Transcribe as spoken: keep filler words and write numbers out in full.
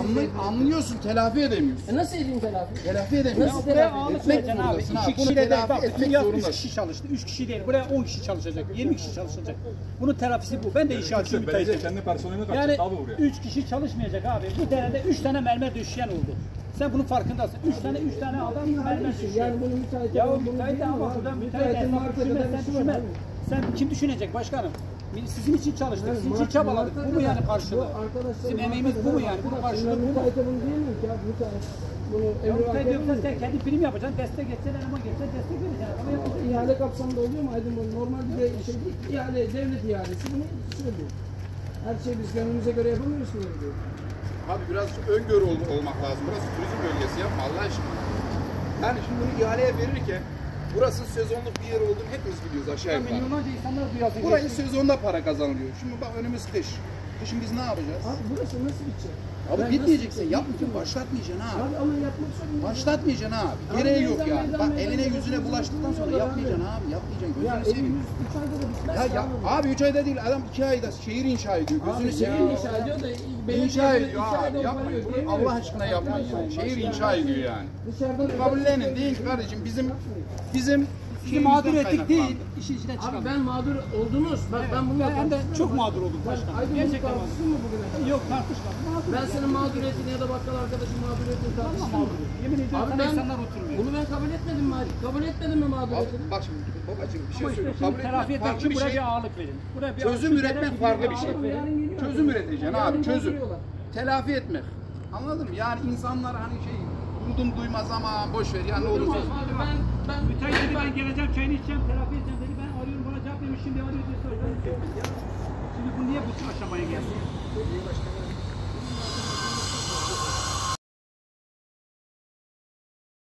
Anlay anlıyorsun, telafi edemiyorsun. E nasıl edeyim telafi? Telafi edemiyorsun. Nasıl Buraya telafi ağırlık etmek vereceksin abi. zorundasın İki abi. Bunu kişiyle de telafi bak. etmek Dünya üç zorundasın. kişi çalıştı. Üç kişi değil. Buraya on kişi çalışacak. yirmi kişi çalışacak. Bunun telafisi bu. Ben de inşaatçıyım. Belediye kendi personelini Yani kaçırdı abi buraya. üç kişi çalışmayacak abi. Bu derede üç tane mermer düşen oldu. Sen bunun farkındasın. Üç tane üç tane adam mermer düşüyor. Yani bunu müteahhit Ya bunu müteahhit değil mi ama abi? buradan müteahhit Müteahhitin esnaf markada düşünmez, da sen bir şey var düşünmez. abi. Sen kim düşünecek başkanım? Biz sizin için çalıştık, Yani sizin için mark- çabaladık. Bu mu markada yani da- karşılığı? bu arkadaşlar Bizim markada emeğimiz da bu mu var. yani? Bunun Bak, karşılığı bunlar bu mu? müteahhite bunu diyemiyor ki abi müteahhit. Bunu Ya emri müteahhit vaki diyorsan sen yapamıyor. kendi prim yapacaksın, destek geçeceksin, eleman geçeceksin, destek vereceksin. Ama Ama yapacaksın. ihale kapsamında oluyor mu Aydın Bey? Normal bir de şey değil. İhale, devlet ihalesi bunu söylüyor. Her şeyi biz gönlümüze göre yapamıyoruz ki böyle diyor. Abi biraz öngörü ol olmak lazım. Burası turizm bölgesi, yapma Allah aşkına. Yani şimdi bunu ihaleye verirken burası sezonluk bir yer olduğunu hepimiz biliyoruz aşağı Ya yukarı. milyonlarca insanlar duyasın. Burayı sezonda para kazanılıyor. Şimdi bak önümüz kış. Kışın biz ne yapacağız? Abi burası nasıl bitecek? Abi Ben bitmeyecekse nasıl- yapmayacaksın, başlatmayacaksın abi. Abi ama yapmak zorunda. Başlatmayacaksın abi. Abi Gereği yok meydan, yani. meydan, Bak meydan, eline meydan, yüzüne meydan, bulaştıktan sonra meydan, yapmayacaksın meydan. abi. Yapmayacaksın. Ya Gözünü seveyim. elimiz üç ayda da bitmez. Ya, ya abi. abi üç ayda değil, adam iki ayda şehir inşa ediyor. Abi Gözünü şehir seveyim. inşa ediyor da İnşa belediye ediyor iki abi. ayda Yapmayın. oparıyor, Bunu Allah aşkına yapmayın yani. Şehir inşa ediyor yani. Dışarıdan Kabullenin değil ki kardeşim. Bizim bizim Şimdi mağdur ettik değil, işin içine Abi çıkalım. ben mağdur oldunuz. Bak ben bununla Ben hem de tartışmıyorum. çok Bak, mağdur oldum ben başkanım. Aydın bunu Gerçekten mağdur. tartıştın mı bugüne kadar? Yok tartışmadım. Mağdur. Ben senin mağduriyetini ya da bakkal arkadaşın mağduriyetini tartıştım mı? Yemin ediyorum Abi sana ben insanlar oturmuyor. bunu ben kabul etmedim mi abi? Kabul etmedim mi Abi, mağduriyetini? bak şimdi babacığım bir şey Ama işte söyleyeyim. şimdi Kabul telafi etmek etmek farklı için bir buraya şey. bir ağırlık verin. Buraya bir Çözüm ağırlık- üretmek bir farklı bir ağırlık şey. verin. Yarın geliyor. Çözüm üreteceksin abi, Yarın çözüm. dolduruyorlar. Telafi etmek. Anladın mı? Yani insanlar hani şey duydum duymaz ama boş ver yani ne olursa olsun. Abi ben ben Müteahhit dedi ben geleceğim çayını içeceğim, telafi edeceğim dedi. Ben arıyorum bana cevap vermiş şimdi arıyor diye söylüyorum. Şimdi bu niye bu aşamaya geldi?